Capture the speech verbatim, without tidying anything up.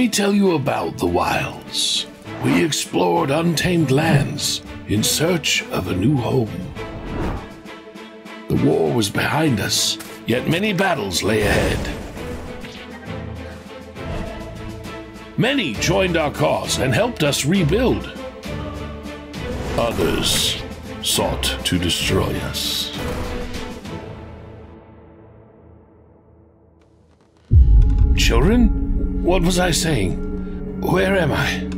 me tell you about the wilds. We explored untamed lands in search of a new home. The war was behind us, yet many battles lay ahead. Many joined our cause and helped us rebuild. Others sought to destroy us. Children? What was I saying? Where am I?